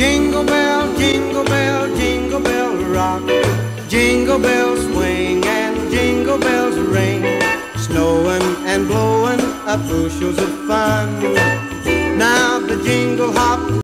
jingle bell rock. Jingle bells swing and jingle bells ring. Snowing and blowing up bushels of fun. Now the jingle hop